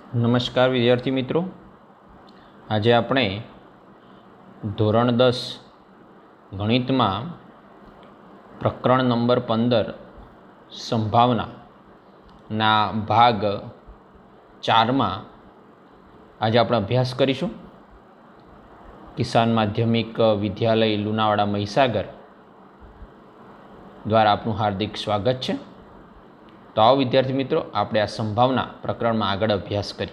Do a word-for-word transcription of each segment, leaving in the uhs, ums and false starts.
નમસ્કાર વિદ્યાર્થી મિત્રો, આજે આપણે ધોરણ દસ ગણિતમાં પ્રકરણ નંબર પંદર સંભાવનાના ભાગ ચારમાં આજે આપણે અભ્યાસ કરીશું. કિસાન માધ્યમિક વિદ્યાલય લુણાવાડા મહીસાગર દ્વારા આપનું હાર્દિક સ્વાગત છે. તો આવો વિદ્યાર્થી મિત્રો, આપણે આ સંભાવના પ્રકરણમાં આગળ અભ્યાસ કરીએ.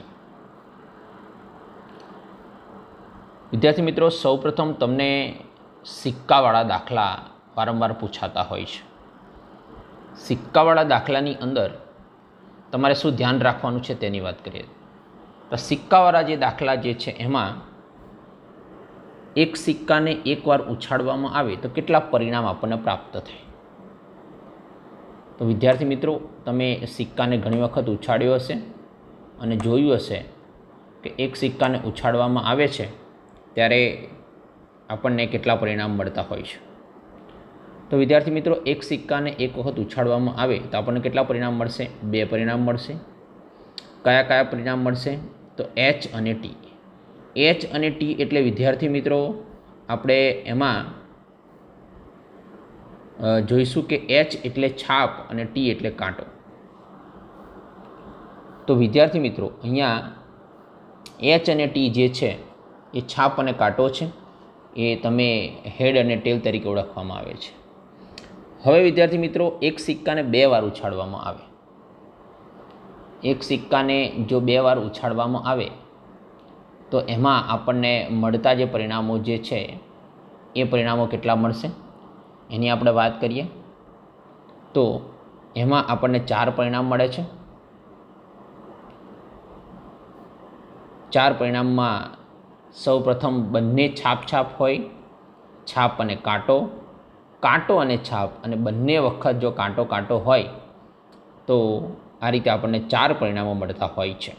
વિદ્યાર્થી મિત્રો, સૌપ્રથમ તમને સિક્કાવાળા દાખલા વારંવાર પૂછાતા હોય છે. સિક્કાવાળા દાખલાની અંદર તમારે શું ધ્યાન રાખવાનું છે તેની વાત કરીએ તો સિક્કાવાળા જે દાખલા જે છે એમાં એક સિક્કાને એકવાર ઉછાળવામાં આવે તો કેટલા પરિણામ આપણને પ્રાપ્ત થાય. તો વિદ્યાર્થી મિત્રો, તમે સિક્કાને ઘણી વખત ઉછાળ્યો હશે અને જોયું હશે કે એક સિક્કાને ઉછાળવામાં આવે છે ત્યારે આપણને કેટલા પરિણામ મળતા હોય છે. તો વિદ્યાર્થી મિત્રો, એક સિક્કાને એક વખત ઉછાળવામાં આવે તો આપણને કેટલા પરિણામ મળશે? બે પરિણામ મળશે. કયા કયા પરિણામ મળશે? તો એચ અને ટી. એચ અને ટી એટલે વિદ્યાર્થી મિત્રો આપણે એમાં જોઈશું કે એચ એટલે છાપ અને ટી એટલે કાંટો. તો વિદ્યાર્થી મિત્રો, અહીંયા એચ અને ટી જે છે એ છાપ અને કાંટો છે. એ તમે હેડ અને ટેલ તરીકે ઓળખવામાં આવે છે. હવે વિદ્યાર્થી મિત્રો, એક સિક્કાને બે વાર ઉછાળવામાં આવે એક સિક્કાને જો બે વાર ઉછાળવામાં આવે તો એમાં આપણને મળતા જે પરિણામો જે છે એ પરિણામો કેટલા મળશે એની આપણે વાત કરીએ તો એમાં આપણને ચાર પરિણામ મળે છે. ચાર પરિણામમાં સૌ પ્રથમ બંને છાપ છાપ હોય, છાપ અને કાંટો, કાંટો અને છાપ, અને બંને વખત જો કાંટો કાંટો હોય તો આ રીતે આપણને ચાર પરિણામો મળતા હોય છે.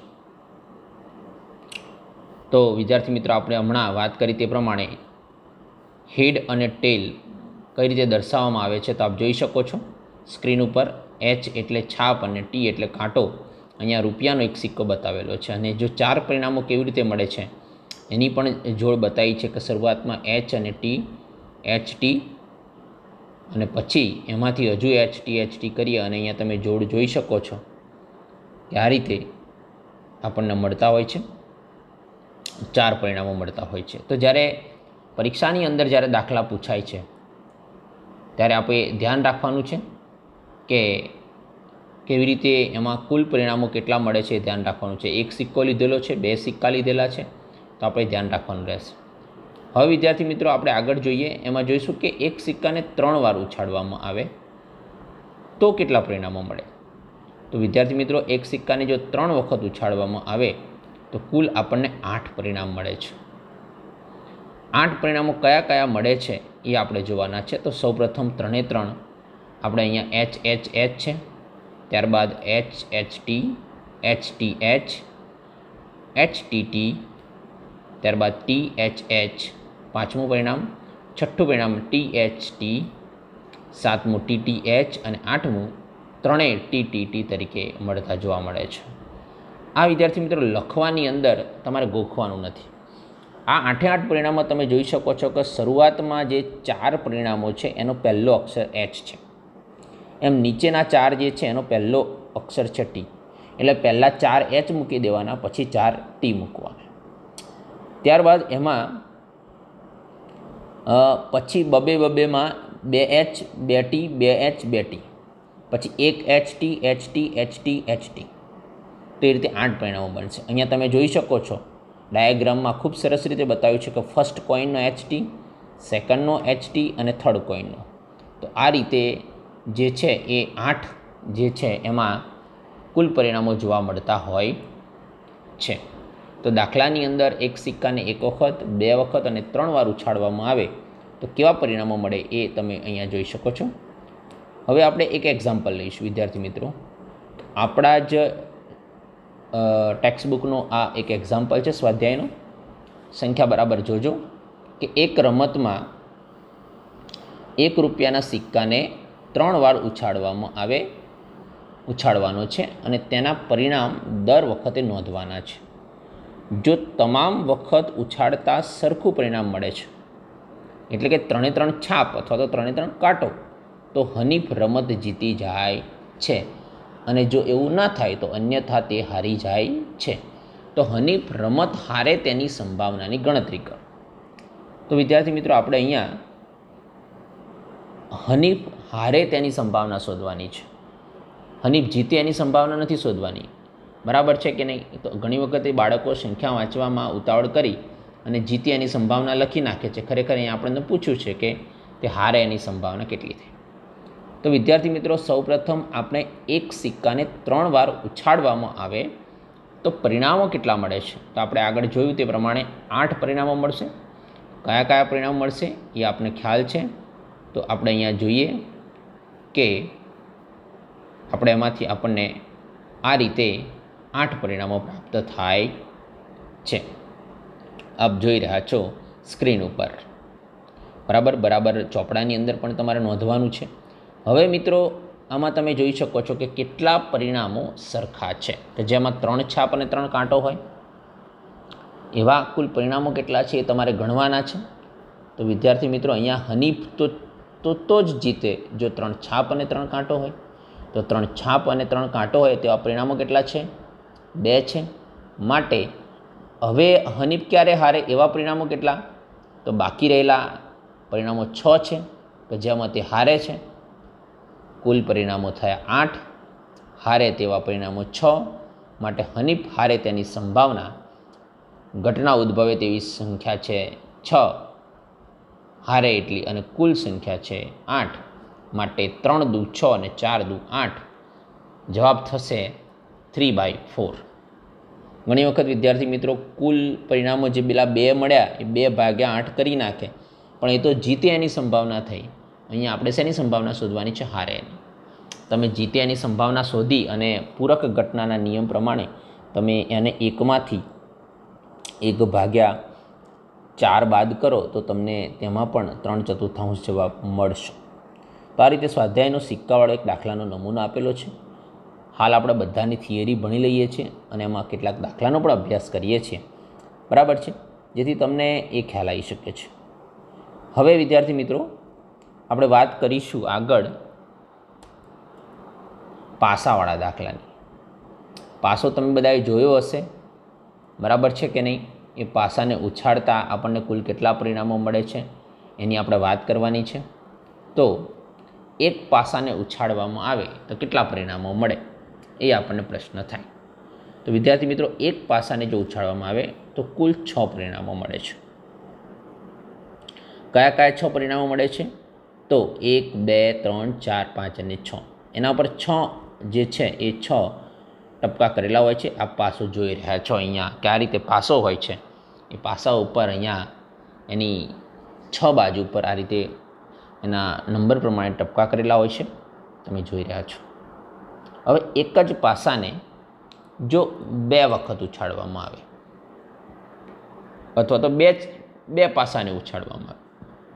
તો વિદ્યાર્થી મિત્રો, આપણે હમણાં વાત કરી તે પ્રમાણે હેડ અને ટેલ કઈ રીતે દર્શાવવામાં આવે છે તો આપ જોઈ શકો છો સ્ક્રીન ઉપર. એચ એટલે છાપ અને ટી એટલે કાંટો. અહીંયા રૂપિયાનો એક સિક્કો બતાવેલો છે અને જો ચાર પરિણામો કેવી રીતે મળે છે એની પણ જોડ બતાવી છે કે શરૂઆતમાં એચ અને ટી, એચ ટી, અને પછી એમાંથી હજુ એચ ટી એચ ટી કરીએ અને અહીંયા તમે જોડ જોઈ શકો છો કે આ રીતે આપણને મળતા હોય છે. ચાર પરિણામો મળતા હોય છે. તો જ્યારે પરીક્ષાની અંદર જ્યારે દાખલા પૂછાય છે ત્યારે આપણે ધ્યાન રાખવાનું છે કે કેવી રીતે એમાં કુલ પરિણામો કેટલા મળે છે એ ધ્યાન રાખવાનું છે. એક સિક્કો લીધેલો છે, બે સિક્કા લીધેલા છે, તો આપણે ધ્યાન રાખવાનું રહેશે. હવે વિદ્યાર્થી મિત્રો, આપણે આગળ જોઈએ. એમાં જોઈશું કે એક સિક્કાને ત્રણ વાર ઉછાળવામાં આવે તો કેટલા પરિણામો મળે. તો વિદ્યાર્થી મિત્રો, એક સિક્કાને જો ત્રણ વખત ઉછાળવામાં આવે તો કુલ આપણને આઠ પરિણામ મળે છે. આઠ પરિણામો કયા કયા મળે છે એ આપણે જોવાના છે. તો સૌપ્રથમ ત્રણે ત્રણ આપણે અહીંયા એચ એચ એચ છે, ત્યારબાદ H H T, H T H, H T T, ત્યારબાદ ટી એચ એચ, પાંચમું પરિણામ, છઠ્ઠું પરિણામ ટી એચ ટી, સાતમું ટી ટી એચ અને આઠમું ત્રણેય ટી ટી ટી તરીકે મળતા જોવા મળે છે. આ વિદ્યાર્થી મિત્રો લખવાની અંદર તમારે ગોખવાનું નથી. આ આઠે આઠ પરિણામો તમે જોઈ શકો છો કે શરૂઆતમાં જે ચાર પરિણામો છે એનો પહેલો અક્ષર એચ છે, એમ નીચેના ચાર જે છે એનો પહેલો અક્ષર છે ટી. એટલે પહેલાં ચાર એચ મૂકી દેવાના, પછી ચાર ટી મૂકવાના. ત્યારબાદ એમાં પછી બબે બબેમાં બે એચ, બે ટી, બે એચ, બે ટી, પછી એક H T, H T, H T, H T. તો એ રીતે આઠ પરિણામો બનશે. અહીંયા તમે જોઈ શકો છો ડાયાગ્રામમાં ખૂબ સરસ રીતે બતાવ્યું છે કે ફર્સ્ટ કોઈનનો એચ ટી, સેકન્ડનો એચ ટી અને થર્ડ કોઈનનો. તો આ રીતે જે છે એ આઠ જે છે એમાં કુલ પરિણામો જોવા મળતા હોય છે. તો દાખલાની અંદર એક સિક્કાને એક વખત, બે વખત અને ત્રણ વાર ઉછાળવામાં આવે તો કેવા પરિણામો મળે એ તમે અહીંયા જોઈ શકો છો. હવે આપણે એક એક્ઝામ્પલ લઈશું વિદ્યાર્થી મિત્રો. આપણા જ ટેક્સ્ટબુકનો આ એક એક્ઝામ્પલ છે સ્વાધ્યાયનો. સંખ્યા બરાબર જોજો કે એક રમતમાં એક રૂપિયાના સિક્કાને ત્રણ વાર ઉછાળવામાં આવે ઉછાળવાનો છે અને તેના પરિણામ દર વખતે નોંધવાના છે. જો તમામ વખત ઉછાળતા સરખું પરિણામ મળે છે, એટલે કે ત્રણે ત્રણ છાપ અથવા તો ત્રણે ત્રણ કાંટો, તો હનીફ રમત જીતી જાય છે. અને જો એવું ના થાય તો અન્યથા તે હારી જાય છે. તો હનીફ રમત હારે તેની સંભાવનાની ગણતરી કરો. તો વિદ્યાર્થી મિત્રો, આપણે અહીંયા હનીફ હારે તેની સંભાવના શોધવાની છે. હનીફ જીતે એની સંભાવના નથી શોધવાની. બરાબર છે કે નહીં? તો ઘણી વખતે બાળકો સંખ્યા વાંચવામાં ઉતાવળ કરી અને જીતે એની સંભાવના લખી નાખે છે. ખરેખર અહીંયા આપણને પૂછ્યું છે કે તે હારે એની સંભાવના કેટલી થઈ. તો વિદ્યાર્થી મિત્રો, સૌપ્રથમ આપણે એક સિક્કાને ત્રણ વાર ઉછાળવામાં આવે તો પરિણામો કેટલા મળે છે? તો આપણે આગળ જોયું તે પ્રમાણે આઠ પરિણામો મળશે. કયા કયા પરિણામો મળશે એ આપણને ખ્યાલ છે. તો આપણે અહીંયા જોઈએ કે આપણે એમાંથી આપણને આ રીતે આઠ પરિણામો પ્રાપ્ત થાય છે. આપ જોઈ રહ્યા છો સ્ક્રીન ઉપર. બરાબર બરાબર ચોપડાની અંદર પણ તમારે નોંધવાનું છે. હવે મિત્રો, આમાં તમે જોઈ શકો છો કે કેટલા પરિણામો સરખા છે, કે જેમાં ત્રણ છાપ અને ત્રણ કાંટો હોય. એવા કુલ પરિણામો કેટલા છે એ તમારે ગણવાના છે. તો વિદ્યાર્થી મિત્રો, અહીંયા હનીફ તો તો તો જ જીતે જો ત્રણ છાપ અને ત્રણ કાંટો હોય. તો ત્રણ છાપ અને ત્રણ કાંટો હોય તેવા પરિણામો કેટલા છે? બે છે. માટે હવે હનીફ ક્યારે હારે એવા પરિણામો કેટલા? તો બાકી રહેલા પરિણામો છ છે, કે જેમાં તે હારે છે. કુલ પરિણામો થયા આઠ. હારે તેવા પરિણામો છ. માટે હનીફ હારે તેની સંભાવના ઘટના ઉદ્ભવે તેવી સંખ્યા છે છ, હારે એટલી, અને કુલ સંખ્યા છે આઠ. માટે ત્રણ દુ છ અને ચાર દુ આઠ. જવાબ થશે થ્રી બાય ફોર. ઘણી વખત વિદ્યાર્થી મિત્રો કુલ પરિણામો જે પેલા બે મળ્યા એ બે ભાગ્યા આઠ કરી નાખે, પણ એ તો જીતે એની સંભાવના થઈ. અહીંયા આપણે શેની સંભાવના શોધવાની છે? હારે એની. તમે જીતે એની સંભાવના શોધી અને પૂરક ઘટનાના નિયમ પ્રમાણે તમે એને એકમાંથી એક ભાગ્યા ચાર બાદ કરો તો તમને તેમાં પણ ત્રણ ચતુર્થાંશ જવાબ મળશે. તો આ રીતે સ્વાધ્યાયનો સિક્કાવાળો એક દાખલાનો નમૂનો આપેલો છે. હાલ આપણે બધાની થિયરી ભણી લઈએ છીએ અને એમાં કેટલાક દાખલાનો પણ અભ્યાસ કરીએ છીએ. બરાબર છે? જેથી તમને એ ખ્યાલ આવી શકે છે. હવે વિદ્યાર્થી મિત્રો, આપણે વાત કરીશું આગળ પાસાવાળા દાખલાની. પાસો તમે બધાએ જોયો હશે. બરાબર છે કે નહીં? એ પાસાને ઉછાળતા આપણને કુલ કેટલા પરિણામો મળે છે એની આપણે વાત કરવાની છે. તો એક પાસાને ઉછાળવામાં આવે તો કેટલા પરિણામો મળે એ આપણને પ્રશ્ન થાય. તો વિદ્યાર્થી મિત્રો, એક પાસાને જો ઉછાળવામાં આવે તો કુલ છ પરિણામો મળે છે. કયા કયા છ પરિણામો મળે છે? તો એક, બે, ત્રણ, ચાર, પાંચ અને છ. એના ઉપર છ જે છે એ છ ટપકા કરેલા હોય છે. આ પાસો જોઈ રહ્યા છો અહીંયા કે આ રીતે પાસો હોય છે. એ પાસા ઉપર અહીંયા એની છ બાજુ પર આ રીતે એના નંબર પ્રમાણે ટપકા કરેલા હોય છે. તમે જોઈ રહ્યા છો. હવે એક જ પાસાને જો બે વખત ઉછાળવામાં આવે અથવા તો બે બે પાસાને ઉછાળવામાં આવે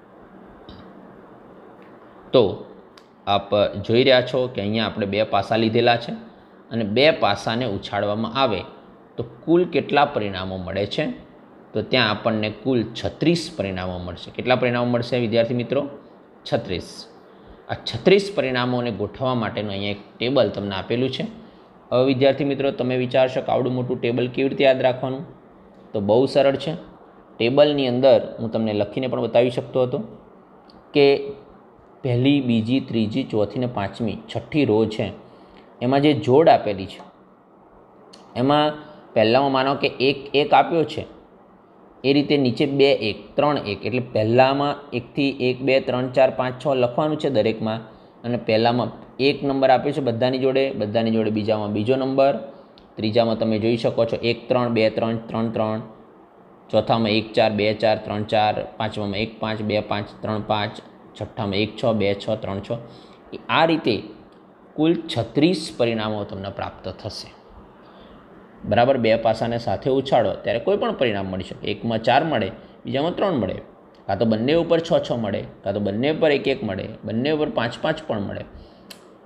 તો આપ જોઈ રહ્યા છો કે અહીંયા આપણે બે પાસા લીધેલા છે અને બે પાસાને ઉછાળવામાં આવે તો કુલ કેટલા પરિણામો મળે છે? તો ત્યાં આપણને કુલ છત્રીસ પરિણામો મળશે. કેટલા પરિણામો મળશે વિદ્યાર્થી મિત્રો? છત્રીસ. આ છત્રીસ પરિણામોને ગોઠવવા માટેનું અહીંયા એક ટેબલ તમને આપેલું છે. હવે વિદ્યાર્થી મિત્રો, તમે વિચારશો કે આવડું મોટું ટેબલ કેવી રીતે યાદ રાખવાનું? તો બહુ સરળ છે. ટેબલની અંદર હું તમને લખીને પણ બતાવી શકતો હતો કે પહેલી, બીજી, ત્રીજી, ચોથી ને પાંચમી છઠ્ઠી રો છે એમાં જે જોડ આપેલી છે એમાં પહેલામાં માનો કે એક એક આપ્યો છે, એ રીતે નીચે બે એક, ત્રણ એક, એટલે પહેલામાં એકથી એક, બે, ત્રણ, ચાર, પાંચ, છ લખવાનું છે દરેકમાં. અને પહેલામાં એક નંબર આપ્યો છે બધાની જોડે, બધાની જોડે બીજામાં બીજો નંબર, ત્રીજામાં તમે જોઈ શકો છો એક ત્રણ, બે ત્રણ, ત્રણ ત્રણ, ચોથામાં એક ચાર, બે ચાર, ત્રણ ચાર, પાંચમામાં એક પાંચ, બે પાંચ, ત્રણ પાંચ, છઠ્ઠામાં એક છ, બે છ, ત્રણ છ. આ રીતે કુલ છત્રીસ પરિણામો તમને પ્રાપ્ત થશે. બરાબર? બે પાસાને સાથે ઉછાળો ત્યારે કોઈ પણ પરિણામ મળી શકે. એકમાં ચાર મળે, બીજામાં ત્રણ મળે, કાં તો બંને ઉપર છ છ મળે, કાં તો બંને ઉપર એક એક મળે, બંને ઉપર પાંચ પાંચ પણ મળે.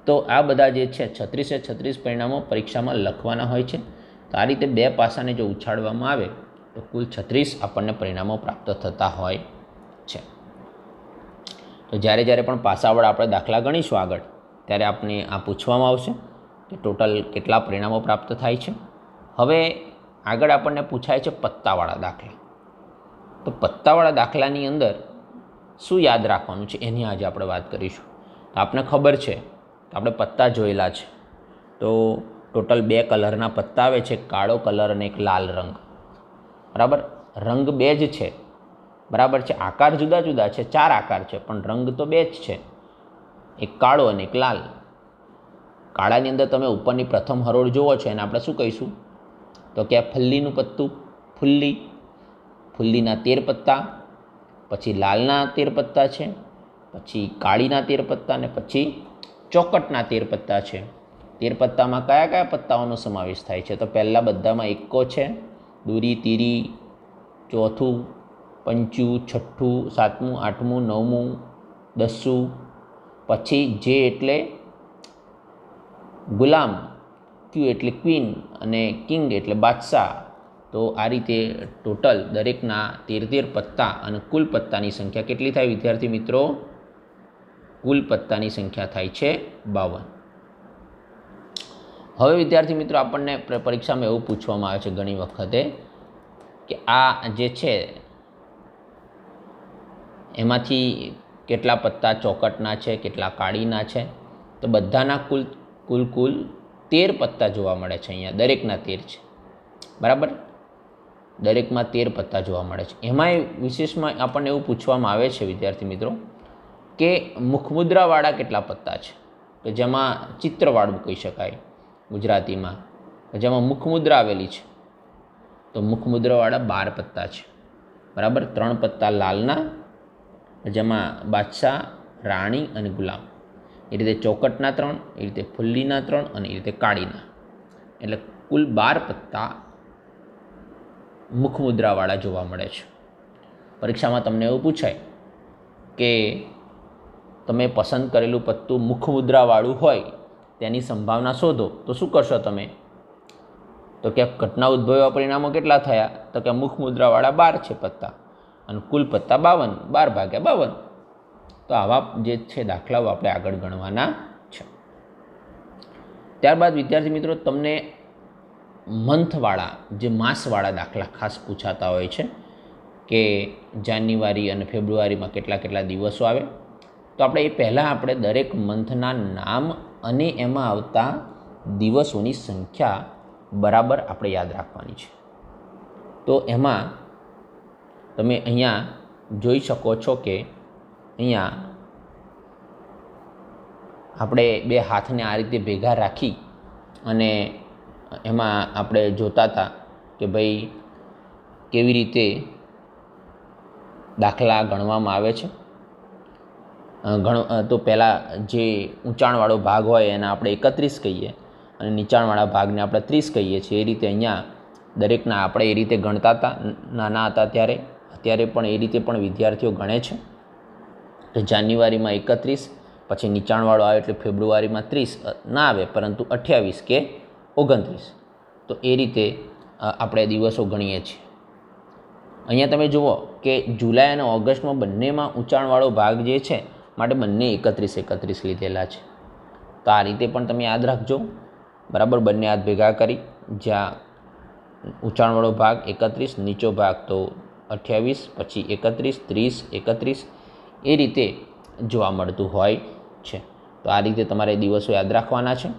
તો આ બધા જે છે છત્રીસે છત્રીસ પરિણામો પરીક્ષામાં લખવાના હોય છે. તો આ રીતે બે પાસાને જો ઉછાળવામાં આવે તો કુલ છત્રીસ આપણને પરિણામો પ્રાપ્ત થતા હોય છે. તો જ્યારે જ્યારે પણ પાસાવાળા આપણે દાખલા ગણીશું આગળ, ત્યારે આપણે આ પૂછવામાં આવશે કે ટોટલ કેટલા પરિણામો પ્રાપ્ત થાય છે. હવે આગળ આપણને પૂછાય છે પત્તાવાળા દાખલા. તો પત્તાવાળા દાખલાની અંદર શું યાદ રાખવાનું છે એની આજે આપણે વાત કરીશું. તો આપને ખબર છે કે આપણે પત્તા જોયેલા છે. તો ટોટલ બે કલરના પત્તા આવે છે, કાળો કલર અને એક લાલ રંગ. બરાબર, રંગ બે જ છે. બરાબર છે, આકાર જુદા જુદા છે, ચાર આકાર છે, પણ રંગ તો બે જ છે, એક કાળો અને એક લાલ. કાળાની અંદર તમે ઉપરની પ્રથમ હરોળ જુઓ છો એને આપણે શું કહીશું? તો કે ફલ્લીનું પત્તું, ફુલ્લી. ફુલ્લીના તેર પત્તા, પછી લાલના તેર પત્તા છે, પછી કાળીના તેર પત્તા અને પછી ચોકટના તેર પત્તા છે. તેર પત્તામાં કયા કયા પત્તાઓનો સમાવેશ થાય છે? તો પહેલાં બધામાં એકો છે, દૂરી, તીરી, ચોથું, પંચું, છઠ્ઠું, સાતમું, આઠમું, નવમું, દસમું, પછી જે એટલે ગુલામ, ક્યુ એટલે ક્વીન અને કિંગ એટલે બાદશાહ. તો આ રીતે ટોટલ દરેકના તેર તેર પત્તા અને કુલ પત્તાની સંખ્યા કેટલી થાય વિદ્યાર્થી મિત્રો? કુલ પત્તાની સંખ્યા થાય છે બાવન. હવે વિદ્યાર્થી મિત્રો આપણને પરીક્ષામાં એવું પૂછવામાં આવે છે ઘણી વખતે કે આ જે છે એમાંથી કેટલા પત્તા ચોકટના છે, કેટલા કાળીના છે? તો બધાના કુલ કુલ કુલ તેર પત્તા જોવા મળે છે. અહીંયા દરેકના તેર છે. બરાબર, દરેકમાં તેર પત્તા જોવા મળે છે. એમાંય વિશેષમાં આપણને એવું પૂછવામાં આવે છે વિદ્યાર્થી મિત્રો કે મુખમુદ્રાવાળા કેટલા પત્તા છે, કે જેમાં ચિત્રવાળું કહી શકાય ગુજરાતીમાં, જેમાં મુખમુદ્રા આવેલી છે. તો મુખમુદ્રાવાળા બાર પત્તા છે. બરાબર, ત્રણ પત્તા લાલના, જેમાં બાદશાહ, રાણી અને ગુલામ. એ રીતે ચોકટના ત્રણ, એ રીતે ફુલ્લીના ત્રણ અને એ રીતે કાળીના. એટલે કુલ બાર પત્તા મુખમુદ્રાવાળા જોવા મળે છે. પરીક્ષામાં તમને એવું પૂછાય કે તમે પસંદ કરેલું પત્તું મુખમુદ્રાવાળું હોય તેની સંભાવના શોધો. તો શું કરશો તમે? તો કે ઘટના ઉદ્ભવ્યા પરિણામો કેટલા થયા? તો કે મુખમુદ્રાવાળા બાર છે પત્તા અને કુલ પત્તા બાવન, બાર ભાગ્યા બાવન. તો આવા જે છે દાખલાઓ આપણે આગળ ગણવાના છે. ત્યારબાદ વિદ્યાર્થી મિત્રો તમને મંથવાળા, જે માસવાળા દાખલા ખાસ પૂછાતા હોય છે કે જાન્યુઆરી અને ફેબ્રુઆરીમાં કેટલા કેટલા દિવસો આવે. તો આપણે એ પહેલાં આપણે દરેક મંથના નામ અને એમાં આવતા દિવસોની સંખ્યા બરાબર આપણે યાદ રાખવાની છે. તો એમાં તમે અહીંયા જોઈ શકો છો કે અહીંયા આપણે બે હાથને આ રીતે ભેગા રાખી અને એમાં આપણે જોતા હતા કે ભાઈ કેવી રીતે દાખલા ગણવામાં આવે છે. ગણ તો પહેલાં જે ઊંચાણવાળો ભાગ હોય એને આપણે એકત્રીસ કહીએ અને નીચાણવાળા ભાગને આપણે ત્રીસ કહીએ છીએ. એ રીતે અહીંયા દરેકના આપણે એ રીતે ગણતા હતા નાના હતા ત્યારે. અત્યારે પણ એ રીતે પણ વિદ્યાર્થીઓ ગણે છે. તો જાન્યુઆરીમાં એકત્રીસ, પછી નીચાણવાળો આવે એટલે ફેબ્રુઆરીમાં ત્રીસ ના આવે પરંતુ અઠ્યાવીસ કે ઓગણત્રીસ. તો એ રીતે આપણે દિવસો ગણીએ છીએ. અહીંયા તમે જુઓ કે જુલાઈ અને ઓગસ્ટમાં બંનેમાં ઊંચાણવાળો ભાગ જે છે માટે બંને એકત્રીસ એકત્રીસ લીધેલા છે. તો આ રીતે પણ તમે યાદ રાખજો. બરાબર, બંને હાથ ભેગા કરી જ્યાં ઊંચાણવાળો ભાગ એકત્રીસ, નીચો ભાગ તો અઠ્યાવીસ, પછી એકત્રીસ, ત્રીસ, એકત્રીસ એ રીતે જોવા મળતું હોય છે. તો આ રીતે તમારે દિવસો યાદ રાખવાના છે.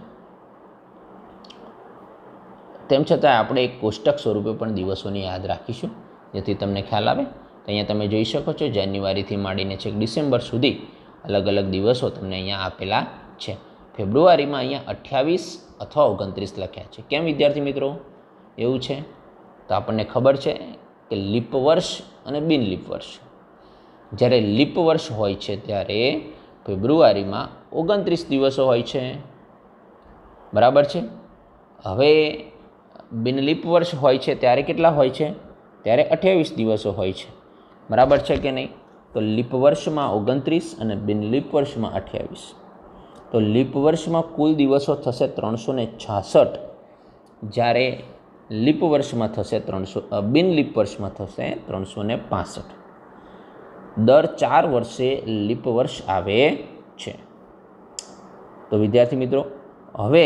તેમ છતાં આપણે એક કોષ્ટક સ્વરૂપે પણ દિવસોને યાદ રાખીશું જેથી તમને ખ્યાલ આવે. તો અહીંયા તમે જોઈ શકો છો જાન્યુઆરીથી માંડીને છેક ડિસેમ્બર સુધી અલગ અલગ દિવસો તમને અહીંયા આપેલા છે. ફેબ્રુઆરીમાં અહીંયા અઠ્યાવીસ અથવા ઓગણત્રીસ લખ્યા છે. કેમ વિદ્યાર્થી મિત્રો એવું છે? તો આપણને ખબર છે કે લીપ વર્ષ અને બિન લીપ વર્ષ. જ્યારે લીપ વર્ષ હોય છે ત્યારે ફેબ્રુઆરીમાં ઓગણત્રીસ દિવસો હોય છે. બરાબર છે. હવે બિન લીપ વર્ષ હોય છે ત્યારે કેટલા હોય છે? ત્યારે અઠ્યાવીસ દિવસો હોય છે. બરાબર છે કે નહીં? તો લીપ વર્ષમાં ઓગણત્રીસ અને બિન લીપ વર્ષમાં અઠ્યાવીસ. તો લીપ વર્ષમાં કુલ દિવસો થશે ત્રણસો ને છાસઠ, જ્યારે લીપ વર્ષમાં થશે ત્રણસો બિન લીપ વર્ષમાં થશે ત્રણસો ને પાસઠ. દર ચાર વર્ષે લીપ વર્ષ આવે છે. તો વિદ્યાર્થી મિત્રો, હવે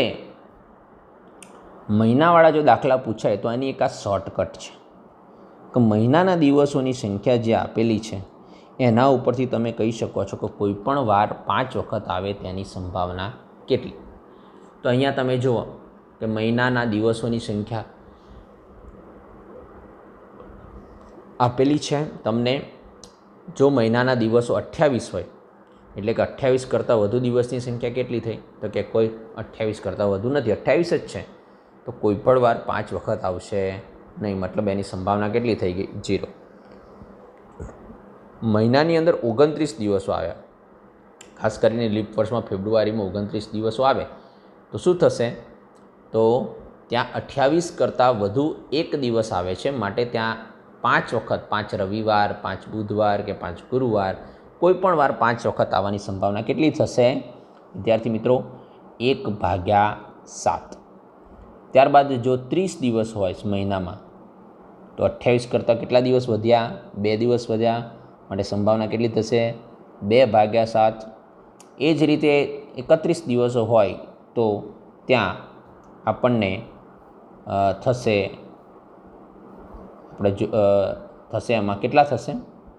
મહિનાવાળા જો દાખલા પૂછાય તો એની એક આ શોર્ટકટ છે કે મહિનાના દિવસોની સંખ્યા જે આપેલી છે એના ઉપરથી તમે કહી શકો છો કે કોઈ પણ વાર પાંચ વખત આવે તેની સંભાવના કેટલી. તો અહીંયા તમે જુઓ કે મહિનાના દિવસોની સંખ્યા આપેલી છે તમને. જો મહિનાના દિવસો અઠ્યાવીસ હોય એટલે કે અઠ્યાવીસ કરતાં વધુ દિવસની સંખ્યા કેટલી થઈ? તો કે કોઈ અઠ્યાવીસ કરતાં વધુ નથી, અઠ્યાવીસ જ છે. તો કોઈ પણ વાર પાંચ વખત આવશે નહીં, મતલબ એની સંભાવના કેટલી થઈ ગઈ? ઝીરો. મહિનાની અંદર ઓગણત્રીસ દિવસો આવ્યા, ખાસ કરીને લીપ વર્ષમાં ફેબ્રુઆરીમાં ઓગણત્રીસ દિવસો આવે તો શું થશે? તો ત્યાં અઠ્યાવીસ કરતાં વધુ એક દિવસ આવે છે, માટે ત્યાં પાંચ વખત, પાંચ રવિવાર, પાંચ બુધવાર કે પાંચ ગુરુવાર, કોઈ પણ વાર પાંચ વખત આવવાની સંભાવના કેટલી થશે વિદ્યાર્થી મિત્રો? એક ભાગ્યા સાત. ત્યારબાદ જો ત્રીસ દિવસ હોય મહિનામાં તો અઠ્યાવીસ કરતાં કેટલા દિવસ વધ્યા? બે દિવસ વધ્યા, માટે સંભાવના કેટલી થશે? બે ભાગ્યા સાત. એ જ રીતે એકત્રીસ દિવસો હોય તો ત્યાં આપણને થશે આપણે થશે એમાં કેટલા થશે?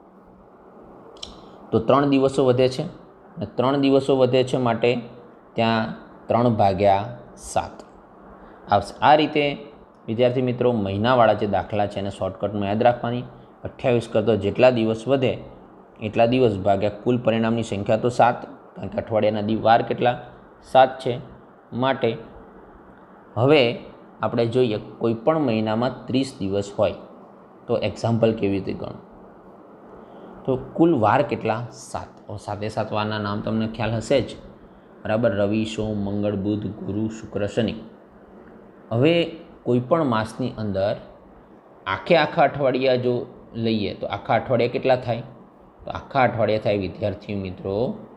તો ત્રણ દિવસો વધે છે, અને ત્રણ દિવસો વધે છે માટે ત્યાં ત્રણ ભાગ્યા સાત આવશે. આ રીતે વિદ્યાર્થી મિત્રો મહિનાવાળા જે દાખલા છે એને શોર્ટકટમાં યાદ રાખવાની. અઠ્યાવીસ કરતો જેટલા દિવસ વધે એટલા દિવસ ભાગ્યા કુલ પરિણામની સંખ્યા તો સાત, કારણ કે અઠવાડિયાના દિવ વાર કેટલા? સાત છે. માટે હવે આપણે જોઈએ કોઈ પણ મહિનામાં ત્રીસ દિવસ હોય તો એક્ઝામ્પલ કેવી રીતે ગણો? તો કુલ વાર કેટલા? સાત. સાતે સાત વારના નામ તમને ખ્યાલ હશે જ, બરાબર? રવિ, સોમ, મંગળ, બુધ, ગુરુ, શુક્ર, શનિ. હવે કોઈ પણ માસની અંદર આખે આખા અઠવાડિયા જો લઈએ તો આખા અઠવાડિયા કેટલા થાય? તો આખા અઠવાડિયા થાય વિદ્યાર્થી મિત્રો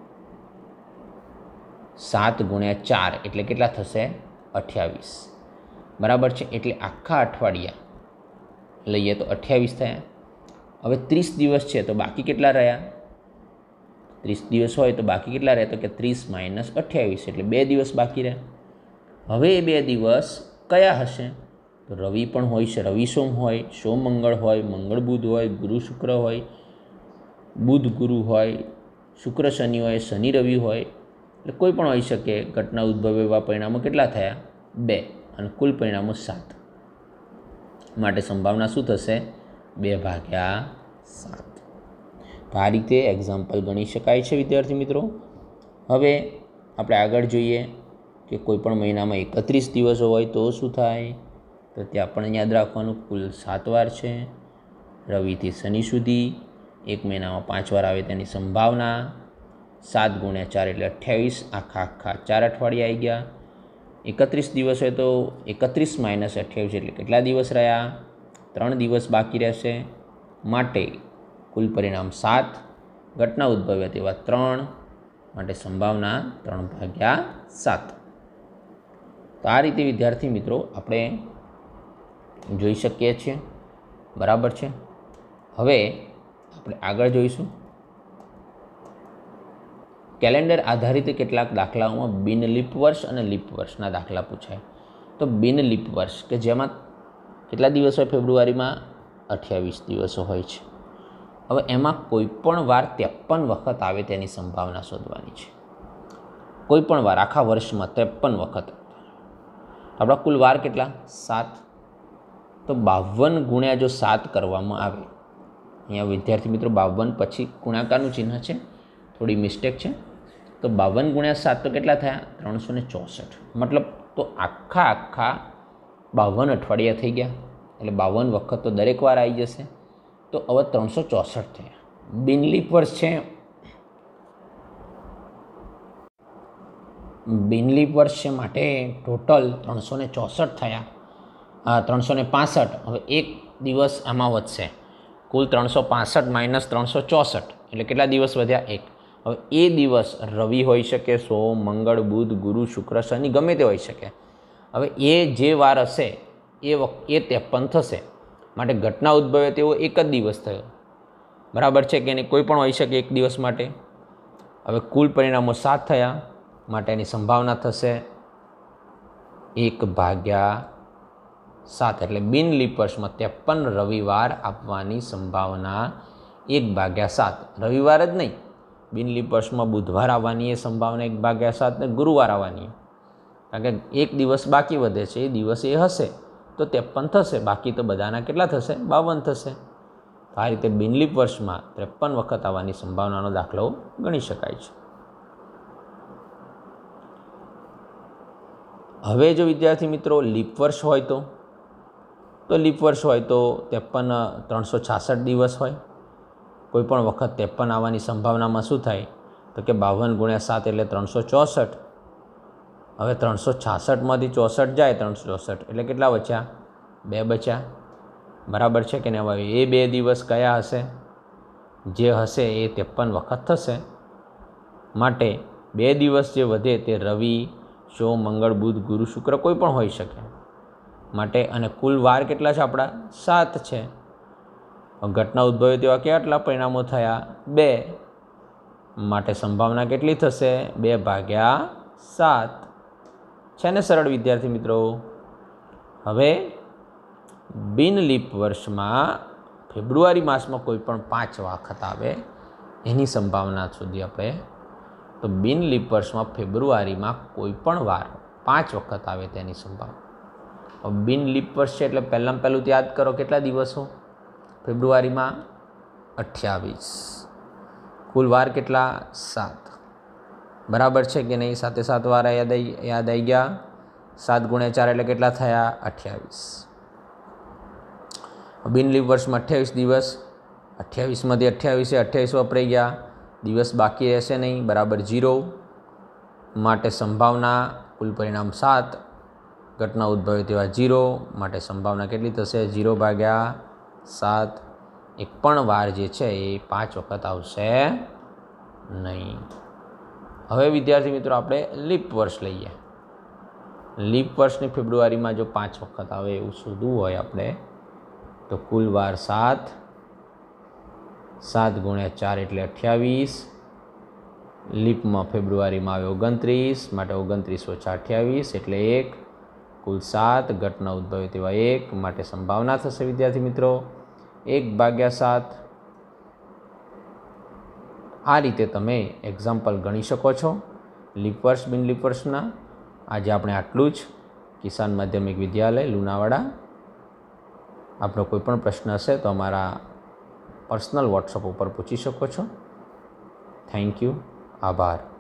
સાત ગુણ્યા ચાર એટલે કેટલા થશે? અઠ્યાવીસ. બરાબર છે? એટલે આખા અઠવાડિયા લઈએ તો અઠ્યાવીસ થયા. હવે ત્રીસ દિવસ છે તો બાકી કેટલા રહ્યા? ત્રીસ દિવસ હોય તો બાકી કેટલા રહ્યા? તો કે ત્રીસ માઇનસ અઠ્યાવીસ એટલે બે દિવસ બાકી રહ્યા. હવે એ બે દિવસ કયા હશે? તો રવિ પણ હોય છે, રવિ સોમ હોય, સોમ મંગળ હોય, મંગળ બુધ હોય, ગુરુ શુક્ર હોય, બુધ ગુરુ હોય, શુક્ર શનિ હોય, શનિ રવિ હોય, એટલે કોઈ પણ હોઈ શકે. ઘટના ઉદ્ભવે એવા પરિણામો કેટલા થયા? બે, અને કુલ પરિણામો સાત. માટે સંભાવના શું થશે? બે ભાગ્યા સાત. તો આ રીતે એક્ઝામ્પલ ગણી શકાય છે વિદ્યાર્થી મિત્રો. હવે આપણે આગળ જોઈએ કે કોઈ પણ મહિનામાં એકત્રીસ દિવસો હોય તો શું થાય? તો ત્યાં પણ યાદ રાખવાનું કુલ સાત વાર છે, રવિથી શનિ સુધી. એક મહિનામાં પાંચ વાર આવે તેની સંભાવના સાત ગુણ્યા ચાર એટલે અઠ્યાવીસ. આખા આખા ચાર અઠવાડિયા આવી ગયા. એકત્રીસ દિવસ હોય તો એકત્રીસ માઇનસ અઠ્યાવીસ એટલે કેટલા દિવસ રહ્યા? ત્રણ દિવસ બાકી રહેશે. માટે કુલ પરિણામ સાત, ઘટના ઉદ્ભવે તેવા ત્રણ, માટે સંભાવના ત્રણ ભાગ્યા સાત. તો આ રીતે વિદ્યાર્થી મિત્રો આપણે જોઈ શકીએ છીએ. બરાબર છે? હવે આપણે આગળ જોઈશું કેલેન્ડર આધારિત કેટલાક દાખલાઓમાં બિન લીપ વર્ષ અને લીપ વર્ષના દાખલા પૂછાય. તો બિન લીપ વર્ષ કે જેમાં કેટલા દિવસ હોય? ફેબ્રુઆરીમાં અઠ્યાવીસ દિવસો હોય છે. હવે એમાં કોઈ પણ વાર ત્રેપન વખત આવે તેની સંભાવના શોધવાની છે. કોઈ પણ વાર આખા વર્ષમાં ત્રેપન વખત. આપણા કુલ વાર કેટલા? સાત. તો બાવન ગુણ્યા જો સાત કરવામાં આવે, અહીંયા વિદ્યાર્થી મિત્રો બાવન પછી ગુણાકારનું ચિહ્ન છે, થોડી મિસ્ટેક છે. તો બાવન ગુણ્યા સાત તો કેટલા થયા? ત્રણસો ને ચોસઠ. મતલબ તો આખા આખા બાવન અઠવાડિયા થઈ ગયા, એટલે બાવન વખત તો દરેક વાર આવી જશે. તો હવે ત્રણસો ચોસઠ થયા. બિનલીપ વર્ષ છે, બિનલીપ વર્ષ છે માટે ટોટલ ત્રણસો ને ચોસઠ થયા. હા, ત્રણસો ને પાસઠ. હવે એક દિવસ આમાં વધશે. કુલ ત્રણસો પાસઠ માઇનસ ત્રણસો ચોસઠ એટલે કેટલા દિવસ વધ્યા? એક. હવે એ દિવસ રવિ હોઈ શકે, સોમ, મંગળ, બુધ, ગુરુ, શુક્ર, શનિ ગમે તે હોઈ શકે. હવે એ જે વાર હશે એ વખત એ ત્રેપન થશે. માટે ઘટના ઉદ્ભવે તેવો એક જ દિવસ થયો. બરાબર છે કે નહીં? કોઈ પણ હોઈ શકે એક દિવસ માટે. હવે કુલ પરિણામો સાત થયા માટે એની સંભાવના થશે એક ભાગ્યા સાત. એટલે બિન લીપ વર્ષમાં ત્રેપન રવિવાર આપવાની સંભાવના એક ભાગ્યા સાત. રવિવાર જ નહીં, બિન લીપ વર્ષમાં બુધવાર આવવાની એ સંભાવના એક ભાગ્યા સાત ને ગુરુવાર આવવાની. કારણ કે એક દિવસ બાકી વધે છે, એ દિવસ એ હશે તો ત્રેપન થશે, બાકી તો બધાના કેટલા થશે? બાવન થશે. તો આ રીતે બિનલીપ વર્ષમાં ત્રેપન વખત આવવાની સંભાવનાનો દાખલો ગણી શકાય છે. હવે જો વિદ્યાર્થી મિત્રો લીપ વર્ષ હોય તો તો લીપ વર્ષ હોય તો ત્રેપન ત્રણસો છાસઠ દિવસ હોય. કોઈ પણ વખત ત્રેપન આવવાની સંભાવનામાં શું થાય તો કે બાવન ગુણ્યા સાત એટલે ત્રણસો ચોસઠ. હવે ત્રણસો છાસઠમાંથી ચોસઠ જાય, ત્રણસો ચોસઠ એટલે કેટલા બચ્યા? બે બચ્યા. બરાબર છે કે નહીં? હવે એ બે દિવસ કયા હશે? જે હશે એ ત્રેપન વખત થશે. માટે બે દિવસ જે વધે તે રવિ, સોમ, મંગળ, બુધ, ગુરુ, શુક્ર કોઈ પણ હોઈ શકે. માટે અને કુલ વાર કેટલા છે આપણા? સાત છે. ઘટના ઉદ્ભવે તેવા કેટલા પરિણામો થયા? બે. માટે સંભાવના કેટલી થશે? બે ભાગ્યા સાત. છે ને સરળ વિદ્યાર્થી મિત્રો? હવે બિન લીપ વર્ષમાં ફેબ્રુઆરી માસમાં કોઈ પણ પાંચ વખત આવે એની સંભાવના સુધી આપણે. તો બિન લીપ વર્ષમાં ફેબ્રુઆરીમાં કોઈ પણ વાર પાંચ વખત આવે તેની સંભાવના. બિન લીપ વર્ષ છે એટલે પહેલાં પહેલું તો યાદ કરો કેટલા દિવસો ફેબ્રુઆરીમાં? અઠ્યાવીસ. કુલ વાર કેટલા? સાત. બરાબર છે કે નહીં? સાથે સાત વાર યાદ આવી યાદ આવી ગયા. સાત ગુણ્યા ચાર એટલે કેટલા થયા? અઠ્યાવીસ. બિન લીપ વર્ષમાં અઠ્યાવીસ દિવસ. અઠ્યાવીસમાંથી અઠ્યાવીસે અઠ્યાવીસ વપરાઈ ગયા, દિવસ બાકી રહેશે નહીં. બરાબર જીરો. માટે સંભાવના કુલ પરિણામ સાત. ઘટના ઉદ્ભવે તેવા જીરો. માટે સંભાવના કેટલી થશે? જીરો ભાગ્યા સાત. એક પણ વાર જે છે એ પાંચ વખત આવશે નહીં. હવે વિદ્યાર્થી મિત્રો આપણે લીપ વર્ષ લઈએ. લીપ વર્ષની ફેબ્રુઆરીમાં જો પાંચ વખત આવે એવું શોધવું હોય આપણે તો કુલ વાર સાત. સાત ગુણ્યા ચાર એટલે અઠ્યાવીસ. લીપમાં ફેબ્રુઆરીમાં આવે ઓગણત્રીસ. માટે ઓગણત્રીસ ઓછા અઠ્યાવીસ એટલે એક. કુલ સાત. ઘટના ઉદ્ભવે તેવા એક. માટે સંભાવના થશે વિદ્યાર્થી મિત્રો એક ભાગ્યા સાત. આ રીતે તમે એક્ઝામ્પલ ગણી શકો છો લીપ વર્ષ બિન લીપ વર્ષના. આજે આપણે આટલું જ. કિસાન માધ્યમિક વિદ્યાલય લુણાવાડા. આપણો કોઈ પણ પ્રશ્ન હશે તો અમારા પર્સનલ વોટ્સઅપ ઉપર પૂછી શકો છો. Thank you. આભાર.